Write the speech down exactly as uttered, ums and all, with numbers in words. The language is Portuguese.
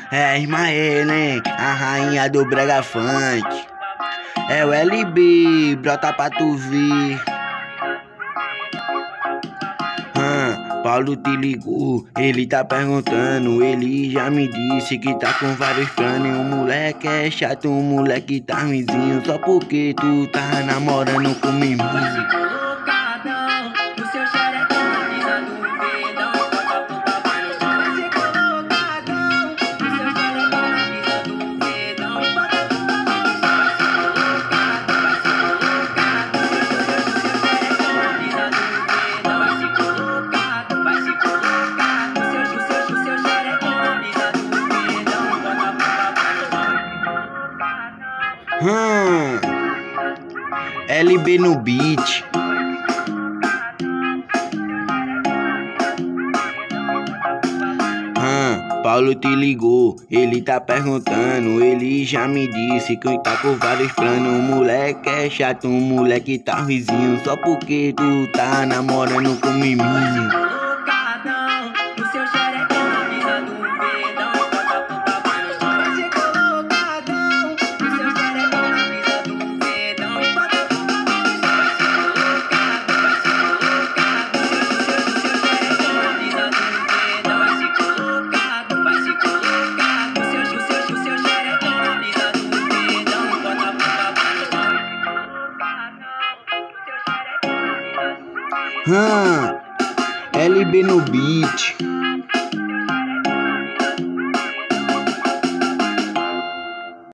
É Ismael, hein? A rainha do brega funk. É o L B, brota pra tu ver. Hum, Paulo te ligou, ele tá perguntando. Ele já me disse que tá com vários planos. O moleque é chato, o moleque tá ruimzinho. Só porque tu tá namorando com meu irmão. Colocadão, o seu xerecão na brisa do verdão. Bota pouca vai no chão. Vai ser colocadão, o seu xerecão na brisa do verdão. Bota pouca vai no chão. Vai ser colocado, vai ser colocado. O seu xerecão na brisa do verdão. Vai ser colocado, vai ser colocado. O seu, o seu, o seu xerecão na brisa do verdão. Bota pouca vai no chão. Hum, L B no beat. Hum, Paulo te ligou, ele tá perguntando. Ele já me disse que tá com vários planos. O moleque é chato, o moleque tá ruizinho. Só porque tu tá namorando com meu irmão. Colocadão, o seu xerecão na brisa do verdão. Bota pouca vai no chão. Vai ser colocadão, o seu xerecão na brisa do verdão. Bota pouca vai no chão. Vai ser colocado, vai ser colocado. O seu, o seu xerecão na brisa do verdão. Vai ser colocado, vai ser colocado. O seu, o seu, o seu xerecão na brisa do verdão. Bota pouca vai no chão. Hum, L B no beat.